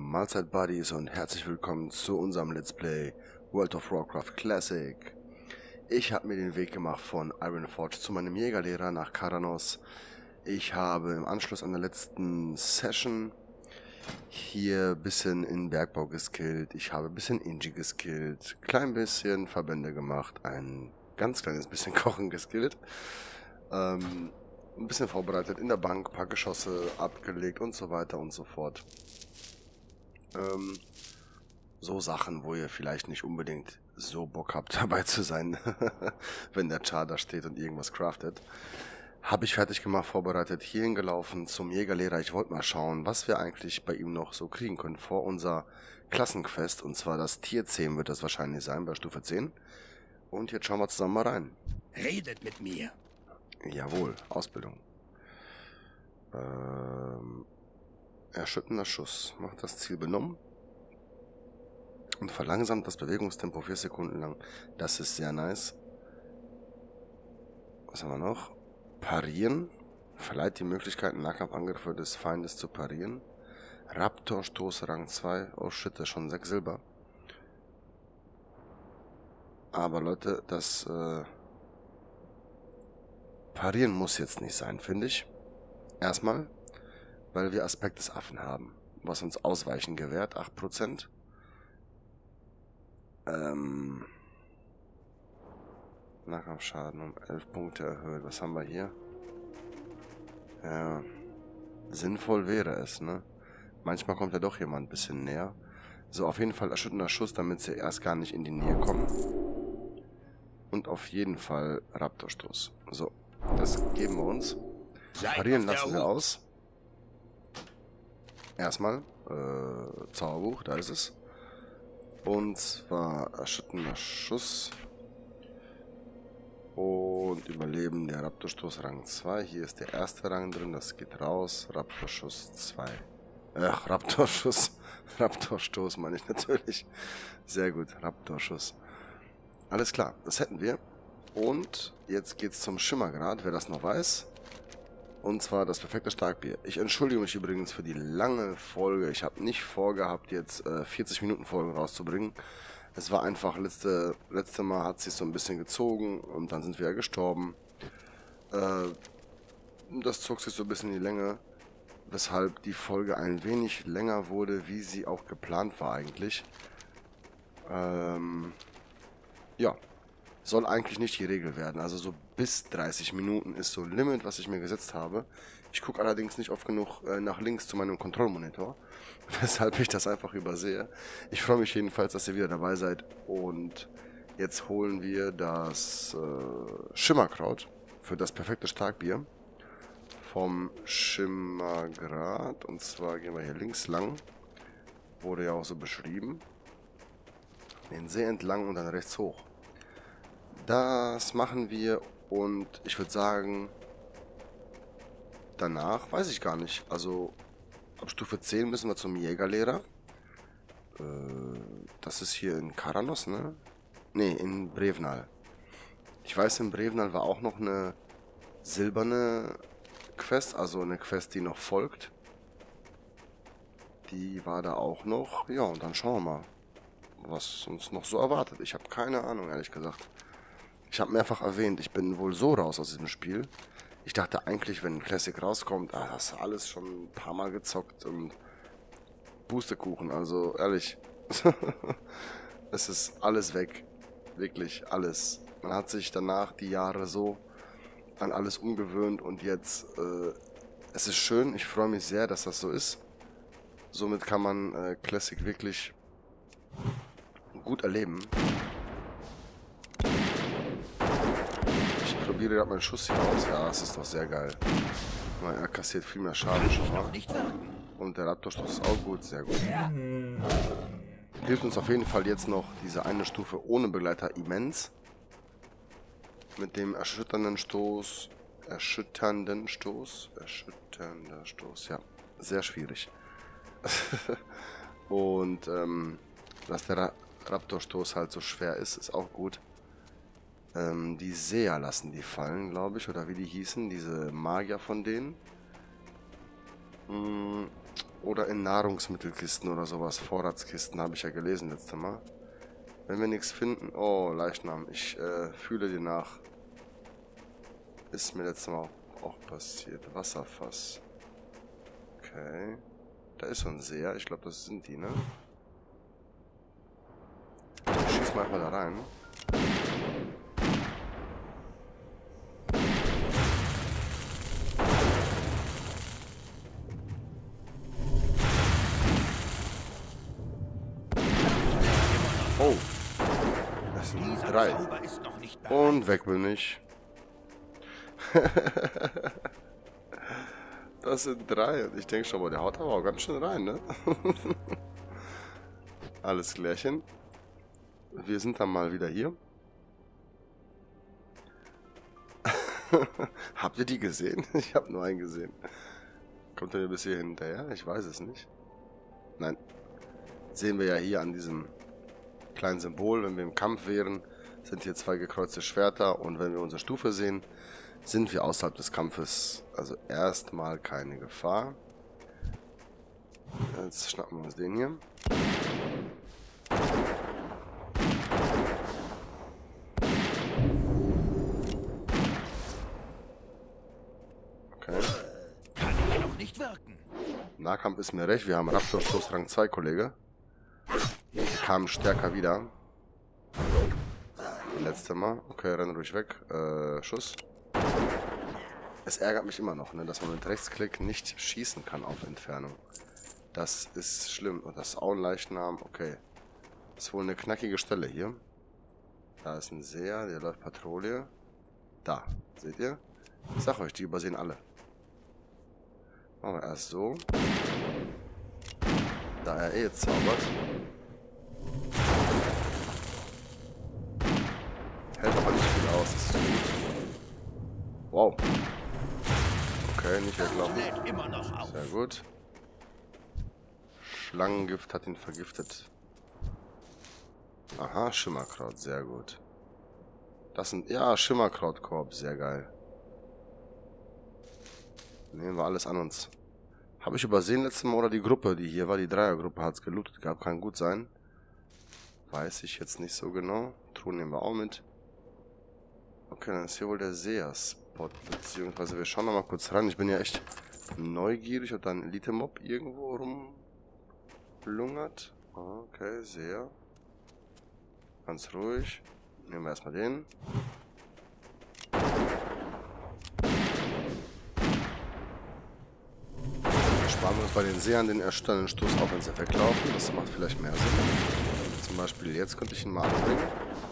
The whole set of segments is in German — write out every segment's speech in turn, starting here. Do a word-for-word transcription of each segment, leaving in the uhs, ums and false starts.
Mahlzeit Buddies und herzlich willkommen zu unserem Let's Play World of Warcraft Classic. Ich habe mir den Weg gemacht von Ironforge zu meinem Jägerlehrer nach Kharanos. Ich habe im Anschluss an der letzten Session hier ein bisschen in Bergbau geskillt. Ich habe ein bisschen Inji geskillt, klein bisschen Verbände gemacht, ein ganz kleines bisschen Kochen geskillt. Ähm... Ein bisschen vorbereitet in der Bank, ein paar Geschosse abgelegt und so weiter und so fort. Ähm, so Sachen, wo ihr vielleicht nicht unbedingt so Bock habt dabei zu sein, wenn der Char da steht und irgendwas craftet. Habe ich fertig gemacht, vorbereitet, hierhin gelaufen zum Jägerlehrer. Ich wollte mal schauen, was wir eigentlich bei ihm noch so kriegen können vor unser Klassenquest. Und zwar das Tier zehn wird das wahrscheinlich sein, bei Stufe zehn. Und jetzt schauen wir zusammen mal rein. Redet mit mir. Jawohl, Ausbildung. Ähm, erschütternder Schuss. Macht das Ziel benommen. Und verlangsamt das Bewegungstempo vier Sekunden lang. Das ist sehr nice. Was haben wir noch? Parieren. Verleiht die Möglichkeit, Nahkampfangriffe des Feindes zu parieren. Raptor-Stoß Rang zwei. Oh shit, das ist schon sechs Silber. Aber Leute, das... Äh, Parieren muss jetzt nicht sein, finde ich. Erstmal, weil wir Aspekt des Affen haben, was uns Ausweichen gewährt, acht Prozent. Ähm, Nahkampfschaden um elf Punkte erhöht. Was haben wir hier? Ja, sinnvoll wäre es, ne? Manchmal kommt ja doch jemand ein bisschen näher. So, auf jeden Fall erschütternder Schuss, damit sie erst gar nicht in die Nähe kommen. Und auf jeden Fall Raptorstoß. So. Das geben wir uns. Parieren lassen wir aus. Erstmal äh, Zauberbuch, da ist es. Und zwar erschütternder Schuss. Und Überleben der Raptorstoß Rang zwei. Hier ist der erste Rang drin, das geht raus. Raptorschuss zwei. Ach, Raptorschuss. Raptorstoß meine ich natürlich. Sehr gut, Raptorschuss. Alles klar, das hätten wir. Und jetzt geht's zum Schimmergrad, wer das noch weiß. Und zwar das perfekte Starkbier. Ich entschuldige mich übrigens für die lange Folge. Ich habe nicht vorgehabt, jetzt äh, vierzig Minuten Folgen rauszubringen. Es war einfach, letzte, letzte Mal hat sich so ein bisschen gezogen und dann sind wir ja gestorben. Äh, das zog sich so ein bisschen in die Länge, weshalb die Folge ein wenig länger wurde, wie sie auch geplant war eigentlich. Ähm, ja. Soll eigentlich nicht die Regel werden. Also so bis dreißig Minuten ist so ein Limit, was ich mir gesetzt habe. Ich gucke allerdings nicht oft genug äh, nach links zu meinem Kontrollmonitor, weshalb ich das einfach übersehe. Ich freue mich jedenfalls, dass ihr wieder dabei seid. Und jetzt holen wir das äh, Schimmerkraut für das perfekte Starkbier vom Schimmergrad. Und zwar gehen wir hier links lang. Wurde ja auch so beschrieben. Den See entlang und dann rechts hoch. Das machen wir und ich würde sagen, danach weiß ich gar nicht. Also ab Stufe zehn müssen wir zum Jägerlehrer. Äh, das ist hier in Kharanos, ne? Ne, in Brevnal. Ich weiß, in Brevnal war auch noch eine silberne Quest, also eine Quest, die noch folgt. Die war da auch noch. Ja, und dann schauen wir mal, was uns noch so erwartet. Ich habe keine Ahnung, ehrlich gesagt. Ich habe mehrfach erwähnt, ich bin wohl so raus aus diesem Spiel. Ich dachte eigentlich, wenn ein Classic rauskommt, ah, hast du alles schon ein paar Mal gezockt und Pustekuchen, also ehrlich. Es ist alles weg. Wirklich alles. Man hat sich danach die Jahre so an alles umgewöhnt und jetzt, äh, es ist schön, ich freue mich sehr, dass das so ist. Somit kann man äh, Classic wirklich gut erleben. Ich probiere gerade meinen Schuss hier aus. Ja, das ist doch sehr geil. Er kassiert viel mehr Schaden schon mal. Und der Raptorstoß ist auch gut, sehr gut. Hilft uns auf jeden Fall jetzt noch diese eine Stufe ohne Begleiter immens. Mit dem erschütternden Stoß. Erschütternden Stoß. Erschütternder Stoß, ja. Sehr schwierig. Und ähm, dass der Ra Raptorstoß halt so schwer ist, ist auch gut. Ähm, die Seher lassen die fallen, glaube ich, oder wie die hießen, diese Magier von denen. Hm, Oder in Nahrungsmittelkisten oder sowas. Vorratskisten habe ich ja gelesen letztes Mal. Wenn wir nichts finden... Oh, Leichnam. Ich äh, fühle dir nach. Ist mir letztes Mal auch, auch passiert. Wasserfass. Okay. Da ist so ein Seher. Ich glaube, das sind die, ne? Ich schieß mal einfach da rein. Oh. Das sind drei. Und weg bin ich. Das sind drei. Und ich denke schon mal, der haut aber auch ganz schön rein, ne? Alles klärchen. Wir sind dann mal wieder hier. Habt ihr die gesehen? Ich habe nur einen gesehen. Kommt er bis hier hinterher? Ich weiß es nicht. Nein. Sehen wir ja hier an diesem kleinen Symbol, wenn wir im Kampf wären, sind hier zwei gekreuzte Schwerter und wenn wir unsere Stufe sehen, sind wir außerhalb des Kampfes. Also erstmal keine Gefahr. Jetzt schnappen wir uns den hier. Okay. Kann ich noch nicht wirken. Nahkampf ist mir recht. Wir haben Raptorstoß Rang zwei, Kollege. Wir kamen stärker wieder. Letzte Mal. Okay, renn ruhig weg. Äh, Schuss. Es ärgert mich immer noch, ne, dass man mit Rechtsklick nicht schießen kann auf Entfernung. Das ist schlimm. Und das Auenleichnam, okay. Ist wohl eine knackige Stelle hier. Da ist ein Seher, der läuft Patrouille. Da, seht ihr? Ich sag euch, die übersehen alle. Machen wir erst so. Da er eh jetzt zaubert. Hält aber nicht viel aus, das ist gut. Wow. Okay, nicht weglaufen. Sehr gut. Schlangengift hat ihn vergiftet. Aha, Schimmerkraut, sehr gut. Das sind, ja, Schimmerkrautkorb, sehr geil. Nehmen wir alles an uns. Habe ich übersehen letztes Mal oder die Gruppe, die hier war, die Dreiergruppe hat es gelootet gehabt, kann gut sein. Weiß ich jetzt nicht so genau. Truhen nehmen wir auch mit. Okay, dann ist hier wohl der Seher-Spot, beziehungsweise wir schauen noch mal kurz ran. Ich bin ja echt neugierig, ob da ein Elite-Mob irgendwo rumlungert. Okay, Seher. Ganz ruhig. Nehmen wir erstmal den. Sparen wir uns bei den Sehern den erstellenden Stoß auf, wenn sie weglaufen. Das macht vielleicht mehr Sinn. Zum Beispiel jetzt könnte ich ihn mal anbringen.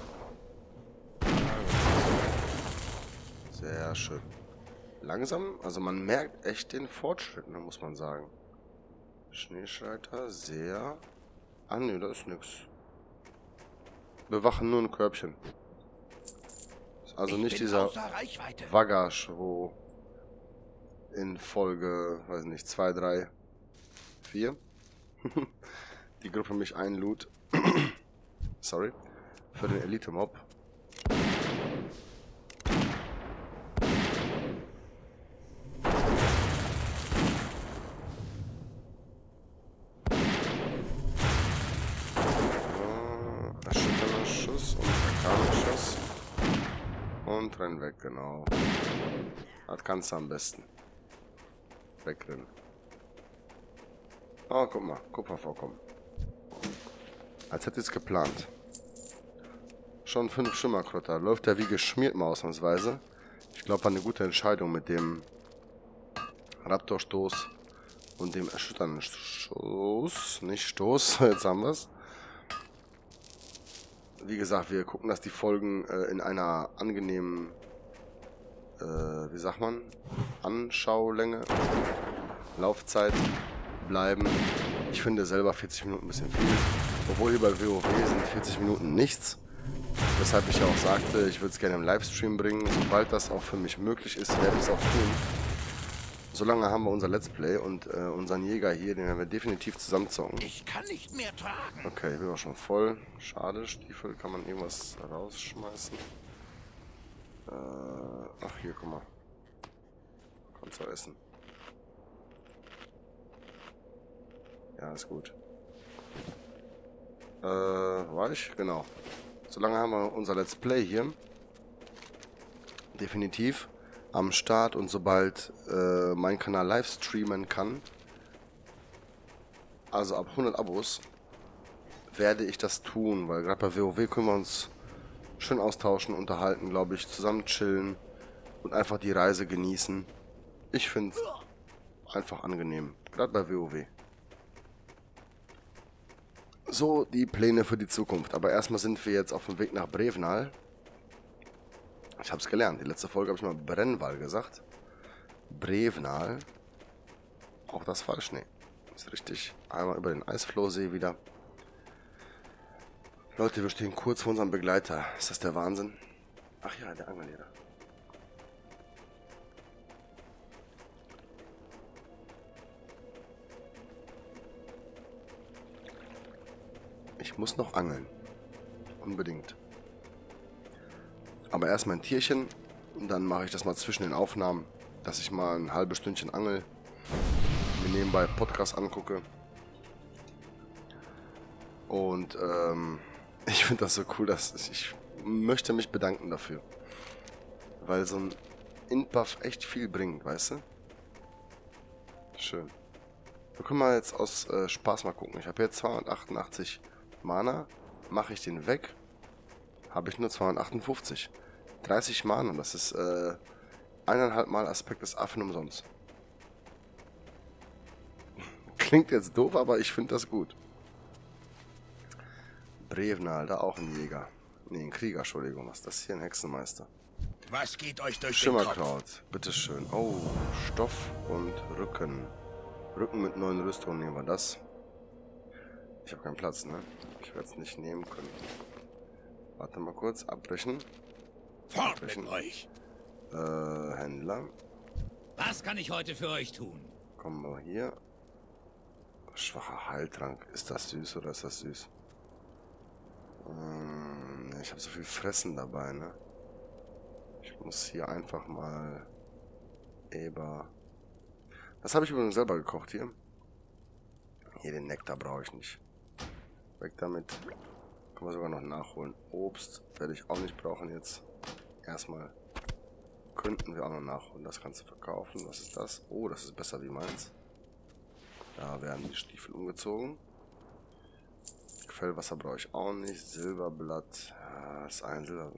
Sehr schön. Langsam, also man merkt echt den Fortschritt, ne, muss man sagen. Schneeschreiter, sehr. Ah ne, da ist nichts. Bewachen nur ein Körbchen. Ist also nicht dieser Wagasch, wo in Folge, weiß nicht, zwei, drei, vier die Gruppe mich einlud. Sorry. Für den Elite-Mob. Erschütternder Schuss und Arkanschuss. Und renn weg, genau. Das kannst du am besten. Wegrennen. Oh, guck mal. Kupfer vorkommen. Als hätte ich es geplant. Schon fünf Schimmerkrotter. Läuft der wie geschmiert mal ausnahmsweise. Ich glaube, war eine gute Entscheidung mit dem Raptorstoß und dem erschütternden Stoß. Nicht Stoß. Jetzt haben wir es. Wie gesagt, wir gucken, dass die Folgen äh, in einer angenehmen, äh, wie sagt man, Anschaulänge, Laufzeit bleiben. Ich finde selber vierzig Minuten ein bisschen viel. Obwohl hier bei WoW sind vierzig Minuten nichts. Weshalb ich ja auch sagte, ich würde es gerne im Livestream bringen. Sobald das auch für mich möglich ist, werde ich es auch tun. Solange haben wir unser Let's Play und äh, unseren Jäger hier, den werden wir definitiv zusammenzocken. Ich kann nicht mehr tragen. Okay, ich bin auch schon voll. Schade, Stiefel, kann man irgendwas rausschmeißen? Äh, ach, hier, guck mal. Kannst du essen. Ja, ist gut. Äh, war ich? Genau. Solange haben wir unser Let's Play hier. Definitiv am Start, und sobald äh, mein Kanal live streamen kann, also ab hundert Abos, werde ich das tun, weil gerade bei WoW können wir uns schön austauschen, unterhalten, glaube ich, zusammen chillen und einfach die Reise genießen. Ich finde es einfach angenehm, gerade bei WoW. So die Pläne für die Zukunft, aber erstmal sind wir jetzt auf dem Weg nach Brevnal. Ich habe es gelernt, die letzte Folge habe ich mal Brennwall gesagt. Brevnal. Auch das falsch, ne. Ist richtig. Einmal über den Eisflohsee wieder. Leute, wir stehen kurz vor unserem Begleiter. Ist das der Wahnsinn? Ach ja, der Angellehrer. Ich muss noch angeln. Unbedingt. Aber erst mein Tierchen. Und dann mache ich das mal zwischen den Aufnahmen, dass ich mal ein halbes Stündchen angel. Mir nebenbei Podcast angucke. Und ähm, ich finde das so cool, dass ich, ich möchte mich bedanken dafür. Weil so ein Int-Buff echt viel bringt, weißt du? Schön. Wir können mal jetzt aus äh, Spaß mal gucken. Ich habe jetzt zweihundertachtundachtzig Mana. Mache ich den weg, habe ich nur zweihundertachtundfünfzig. dreißig Mana, das ist äh, eineinhalb Mal Aspekt des Affen umsonst. Klingt jetzt doof, aber ich finde das gut. Brevnal, da auch ein Jäger. Ne, ein Krieger, Entschuldigung. Was ist das hier? Ein Hexenmeister. Was geht euch durch Schimmerkraut, bitteschön. Oh, Stoff und Rücken. Rücken mit neuen Rüstungen, nehmen wir das. Ich habe keinen Platz, ne? Ich werde es nicht nehmen können. Warte mal kurz, abbrechen. Fort abbrechen. mit euch! Äh, Händler. Was kann ich heute für euch tun? Kommen wir hier. Schwacher Heiltrank. Ist das süß oder ist das süß? Ähm, ich habe so viel Fressen dabei, ne? Ich muss hier einfach mal Eber. Das habe ich übrigens selber gekocht hier. Hier den Nektar brauche ich nicht. Weg damit. Können wir sogar noch nachholen. Obst werde ich auch nicht brauchen jetzt. Erstmal könnten wir auch noch nachholen. Das kannst du verkaufen. Was ist das? Oh, das ist besser wie meins. Da werden die Stiefel umgezogen. Quellwasser brauche ich auch nicht. Silberblatt. Ja, das ist ein Silber.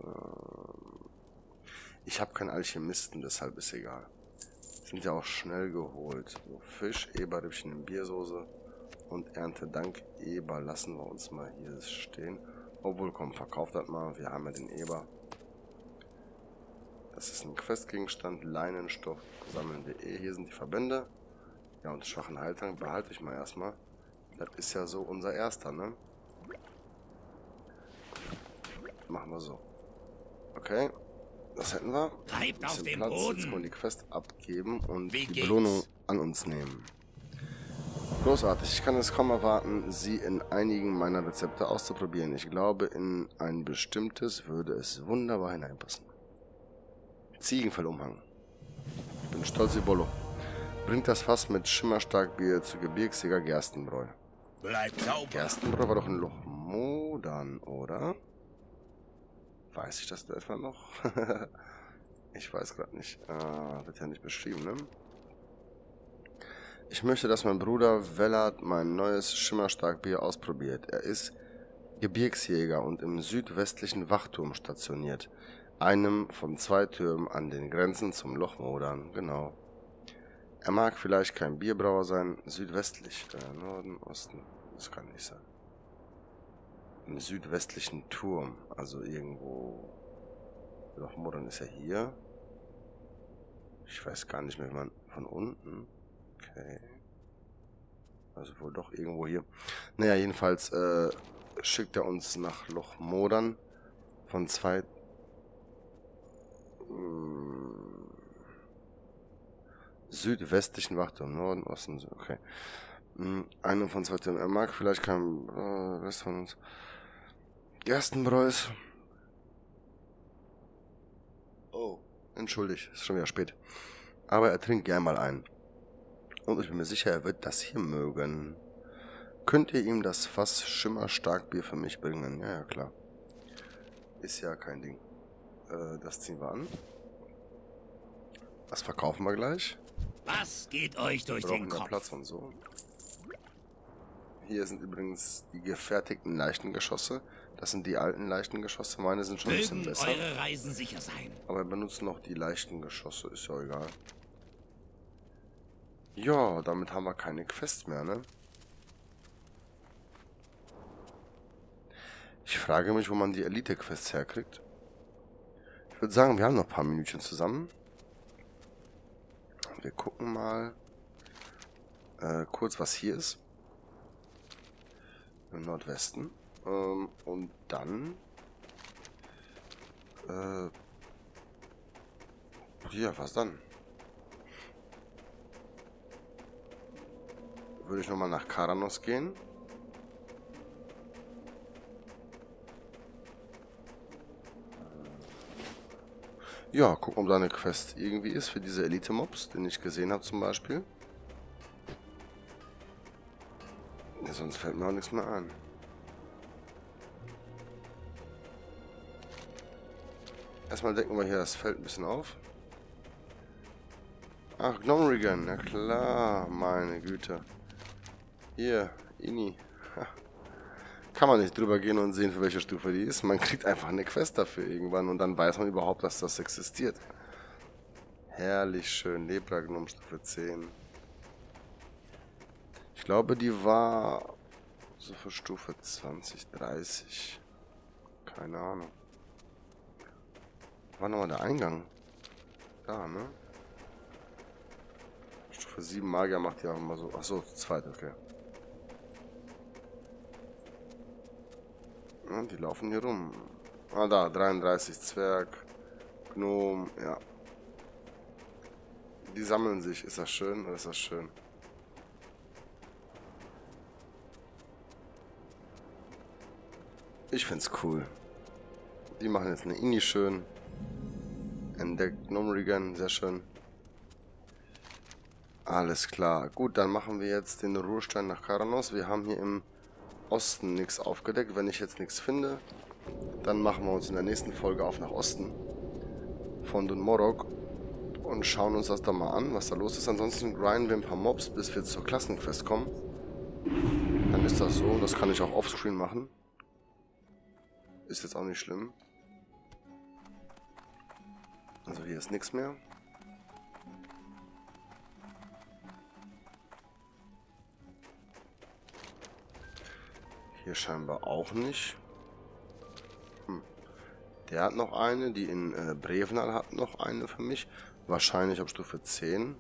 Ich habe keinen Alchemisten, deshalb ist egal. Sind ja auch schnell geholt. So, Fisch, Eberrippchen in Biersoße und Erntedank Eber lassen wir uns mal hier stehen. Obwohl, komm, verkauft das mal. Wir haben ja den Eber. Das ist ein Questgegenstand. Leinenstoff sammeln.de. Hier sind die Verbände. Ja, und schwachen Heiltrank behalte ich mal erstmal. Das ist ja so unser erster, ne? Machen wir so. Okay. Das hätten wir. Bleibt auf dem Platz. Boden. Jetzt können wir die Quest abgeben und Wie die geht's? Belohnung an uns nehmen. Großartig. Ich kann es kaum erwarten, sie in einigen meiner Rezepte auszuprobieren. Ich glaube, in ein bestimmtes würde es wunderbar hineinpassen. Ziegenfellumhang. Ich bin stolz wie Bollo. Bringt das Fass mit Schimmerstarkbier zu Gebirgsjäger Gerstenbräu. Bleibt sauber! Gerstenbräu war doch in Lochmodan, oder? Weiß ich das da etwa noch? Ich weiß gerade nicht. Ah, wird ja nicht beschrieben, ne? Ich möchte, dass mein Bruder Wellard mein neues Schimmerstarkbier ausprobiert. Er ist Gebirgsjäger und im südwestlichen Wachturm stationiert. Einem von zwei Türmen an den Grenzen zum Lochmodan, genau. Er mag vielleicht kein Bierbrauer sein, südwestlich, äh, Norden, Osten, das kann nicht sein. Im südwestlichen Turm, also irgendwo, Lochmodan ist ja hier. Ich weiß gar nicht mehr, wie man von unten, okay. Also wohl doch irgendwo hier. Naja, jedenfalls äh, schickt er uns nach Lochmodan von zwei... südwestlichen Wachturm, Norden, Osten, okay. Einen von zwei Türmen. Er mag vielleicht kein äh, Rest von uns. Gerstenbräus. Oh, entschuldigt, ist schon wieder spät. Aber er trinkt gern mal ein. Und ich bin mir sicher, er wird das hier mögen. könnt ihr ihm das Fass Schimmer-Starkbier für mich bringen? Ja, ja, klar. Ist ja kein Ding. Äh, das ziehen wir an. Das verkaufen wir gleich. Was geht euch durch Wir brauchen den ja Kopf? Platz und so. Hier sind übrigens die gefertigten leichten Geschosse. Das sind die alten leichten Geschosse. Meine sind schon ein bisschen Mögen besser. eure Reisen sicher sein. Aber wir benutzen noch die leichten Geschosse. Ist ja egal. Ja, damit haben wir keine Quest mehr, ne? Ich frage mich, wo man die Elite-Quests herkriegt. Ich würde sagen, wir haben noch ein paar Minütchen zusammen. Wir gucken mal äh, kurz, was hier ist. Im Nordwesten. Ähm, und dann... Äh, ja, was dann? Würde ich nochmal nach Karanos gehen. Ja, gucken, ob da eine Quest irgendwie ist für diese Elite-Mobs, den ich gesehen habe zum Beispiel. Ja, sonst fällt mir auch nichts mehr ein. Erstmal decken wir hier das Feld ein bisschen auf. Ach, Gnomrigan, na klar, meine Güte. Hier, Ini. Ha. Kann man nicht drüber gehen und sehen, für welche Stufe die ist. Man kriegt einfach eine Quest dafür irgendwann und dann weiß man überhaupt, dass das existiert. Herrlich schön. Lebragnom Stufe zehn. Ich glaube, die war so für Stufe zwanzig, dreißig. Keine Ahnung. War nochmal der Eingang? Da, ne? Stufe sieben Magier macht ja auch immer so. Achso, zweite, okay. Ja, die laufen hier rum. Ah, da, dreiunddreißig Zwerg. Gnom, ja. Die sammeln sich. Ist das schön oder ist das schön? Ich find's cool. Die machen jetzt eine Ini schön. Entdeckt Gnomrigan, sehr schön. Alles klar. Gut, dann machen wir jetzt den Ruhestein nach Karanos. Wir haben hier im Osten nichts aufgedeckt. Wenn ich jetzt nichts finde, dann machen wir uns in der nächsten Folge auf nach Osten von Dun Morog und schauen uns das da mal an, was da los ist. Ansonsten grinden wir ein paar Mobs, bis wir zur Klassenquest kommen. Dann ist das so. Das kann ich auch offscreen machen. Ist jetzt auch nicht schlimm. Also hier ist nichts mehr. Hier scheinbar auch nicht. Hm. Der hat noch eine, die in äh, Brevenal hat noch eine für mich. Wahrscheinlich auf Stufe zehn.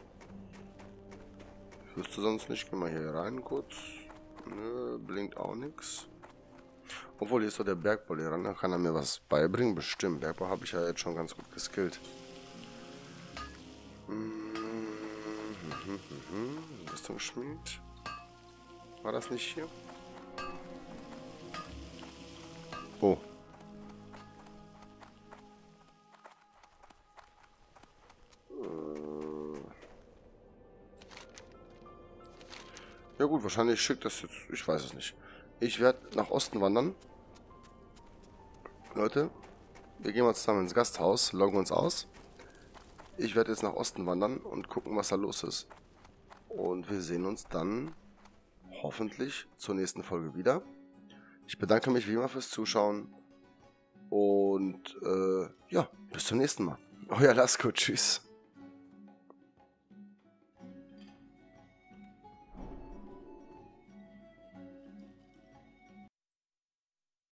Ich wüsste sonst nicht. Gehen wir hier rein kurz. Nö, blinkt auch nichts. Obwohl, hier ist doch der Bergbau-Lehrer. Da kann er mir was beibringen. Bestimmt. Bergbau habe ich ja jetzt schon ganz gut geskillt. Rüstungsschmied. War das nicht hier? Oh. Ja gut, wahrscheinlich schickt das jetzt. Ich weiß es nicht. Ich werde nach Osten wandern. Leute, wir gehen mal zusammen ins Gasthaus, loggen uns aus. Ich werde jetzt nach Osten wandern und gucken, was da los ist. Und wir sehen uns dann hoffentlich zur nächsten Folge wieder. Ich bedanke mich wie immer fürs Zuschauen. Und äh, ja, bis zum nächsten Mal. Euer Lasko, tschüss.